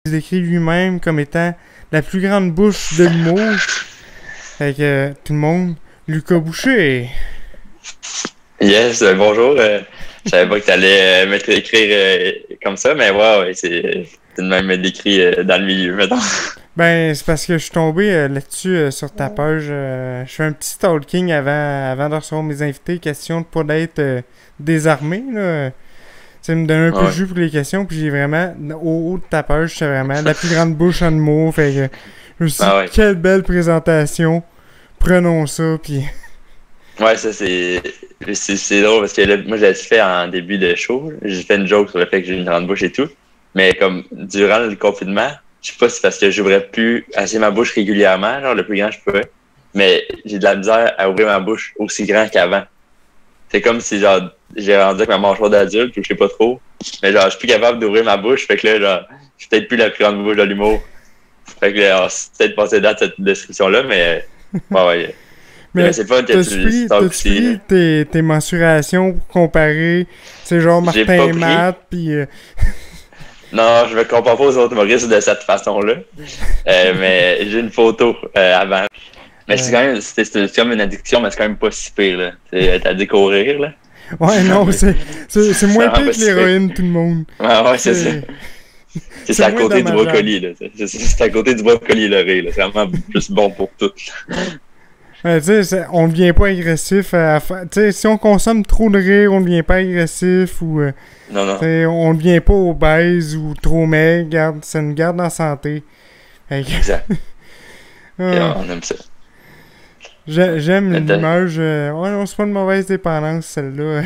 Il se décrit lui-même comme étant la plus grande bouche de l'humour. Fait que tout le monde, Lucas Boucher. Yes, bonjour. Je savais pas que tu allais écrire comme ça, mais ouais, c'est tout de même décrit dans le milieu, mettons. Ben, c'est parce que je suis tombé là-dessus sur ta page. Je fais un petit stalking avant de recevoir mes invités. Question de pas d'être désarmé, là. Ça me donne un peu de jus pour les questions. Puis j'ai vraiment, au haut de ta page, c'est vraiment la plus grande bouche en mots. Fait que je me suis dit, quelle belle présentation. Prenons ça, puis... Ouais, ça, c'est drôle parce que là, moi, je l'ai fait en début de show. J'ai fait une joke sur le fait que j'ai une grande bouche et tout. Mais comme durant le confinement, je sais pas si c'est parce que j'ouvrais plus assez ma bouche régulièrement, genre le plus grand que je pouvais. Mais j'ai de la misère à ouvrir ma bouche aussi grand qu'avant. C'est comme si, genre, j'ai rendu avec ma mâchoire d'adulte ou je sais pas trop. Mais genre, je suis plus capable d'ouvrir ma bouche. Fait que là, genre, je suis peut-être plus la plus grande bouche de l'humour. Fait que là, c'est peut-être passé date cette description-là, mais ouais. Mais c'est pas que t'as-tu pris tes mensurations pour comparer? C'est genre Martin Matt, pis... Non, je me compare pas aux autres humoristes de cette façon-là. Mais j'ai une photo avant. Mais c'est quand même, c'est comme une addiction, mais c'est quand même pas si pire, là. C'est à découvrir, là. Ouais, non, c'est moins pire que l'héroïne, tout le monde. Ouais, c'est ça. C'est à côté du brocoli, là. C'est à côté du brocoli, le riz, là. C'est vraiment plus bon pour tout. Ouais, tu sais, on ne devient pas agressif. Tu sais, si on consomme trop de riz, on ne devient pas agressif ou... non. On ne devient pas obèse ou trop maigre. Ça nous garde en santé. Exact. On aime ça. J'aime l'image. Ouais, non, c'est pas une mauvaise dépendance, celle-là.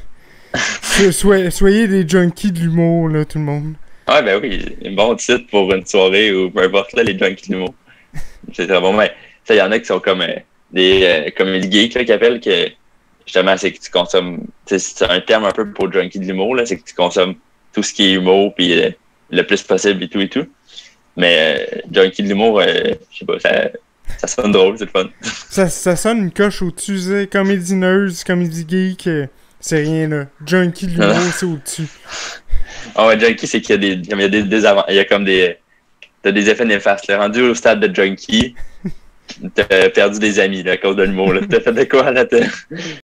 Soyez des junkies de l'humour, là, tout le monde. Ouais, ben oui. Un bon titre pour une soirée ou peu importe, là, les junkies de l'humour. C'est très bon. Mais il y en a qui sont comme des comédies geeks, là, qui appellent que justement, c'est que tu consommes. C'est un terme un peu pour junkie de l'humour, là, c'est que tu consommes tout ce qui est humour, puis le plus possible et tout. Mais junkie de l'humour, je sais pas, ça sonne drôle, c'est le fun. Ça sonne une coche au-dessus, comédie nerd, comédie geek, c'est rien là. Junkie de l'humour, c'est au-dessus. Ah ouais, junkie, c'est qu'il y a il y a comme t'as des effets néfastes. Là. Rendu au stade de junkie, t'as perdu des amis là, à cause de l'humour. T'as fait de quoi là?